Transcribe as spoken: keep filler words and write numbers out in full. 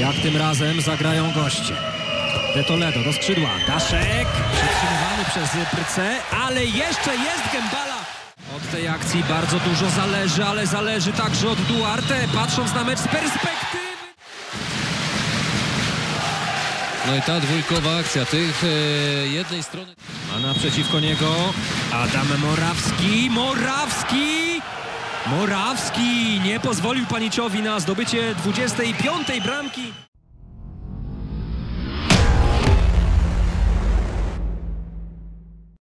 Jak tym razem zagrają goście. De Toledo do skrzydła. Daszek przytrzymywany przez Prce, ale jeszcze jest Gembala. Od tej akcji bardzo dużo zależy, ale zależy także od Duarte, patrząc na mecz z perspektywy. No i ta dwójkowa akcja tych e, jednej strony. A naprzeciwko niego Adam Morawski. Morawski! Morawski nie pozwolił Paniciowi na zdobycie dwudziestej piątej bramki.